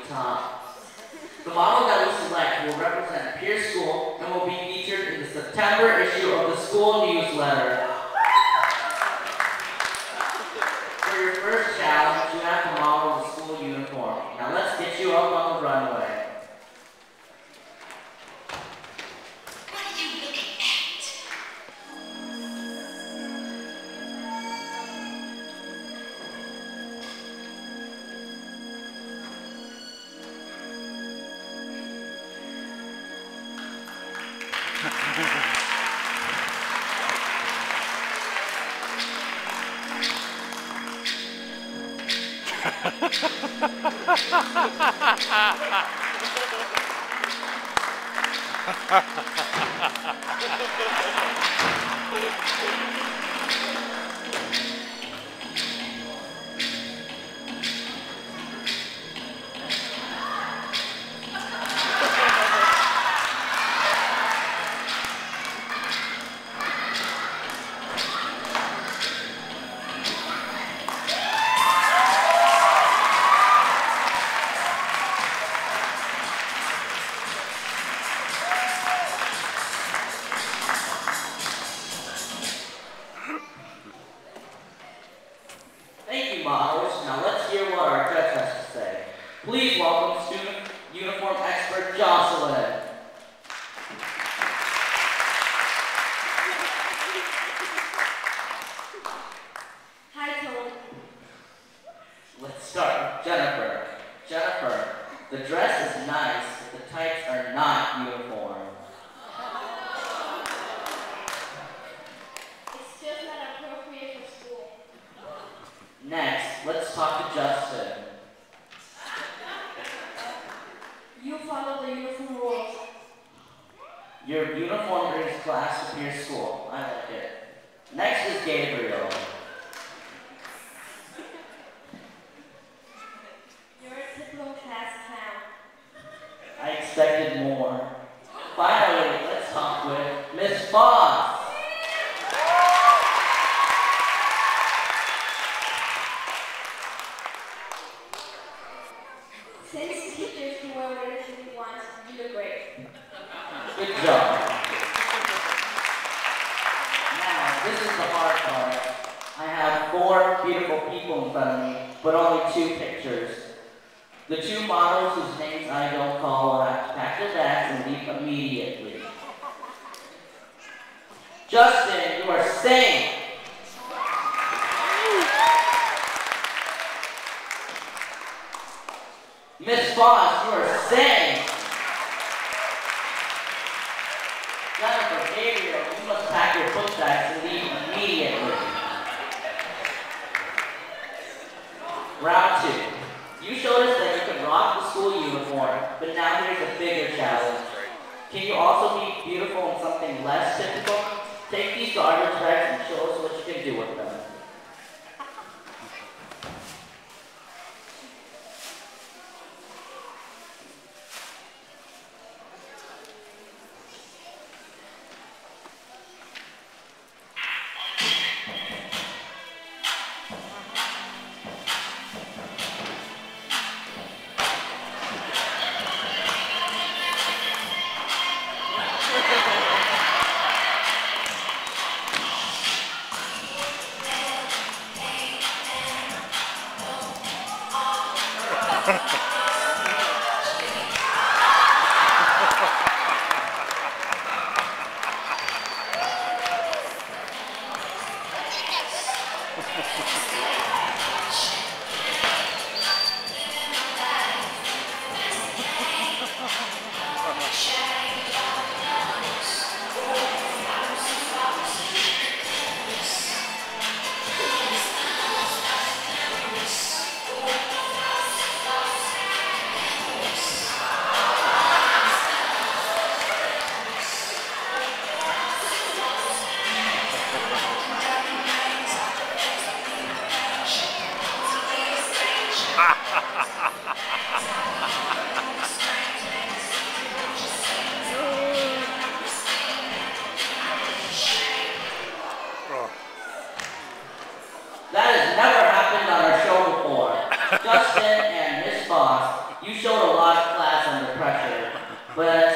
top. The model that we select will represent Peirce School and will be featured in the September issue of the school newsletter. For your first challenge, you have to model the school uniform. Now let's get you up on the runway. Thank you, models. Now let's hear what our judge has to say. Please welcome student uniform expert Jocelyn. Hi, Tony. Let's start with Jennifer. Jennifer, the dress is nice, but the tights are not uniform. It's just not appropriate for school. Next, let's talk to Justin. You follow the uniform rules. Your uniform brings class to Peirce School. I like it. Next is Gabriel. You're a typical class clown. I expected more. Finally, let's talk with Miss Foss. Since teachers can wear whatever they want, you look great. Good job. Now, this is the hard part. I have 4 beautiful people in front of me, but only 2 pictures. The 2 models whose names I don't call will have to pack their bags and leave immediately. Justin, you are safe. Miss Foss, you are safe. Jennifer, Gabriel, you must pack your book bags and leave immediately. Round 2. You showed us that you can rock the school uniform, but now here's a bigger challenge. Can you also be beautiful in something less typical? Take these garbage bags and show us what you can do with them. That has never happened on our show before. Justin and Miss Foss, You showed a lot of class under pressure, but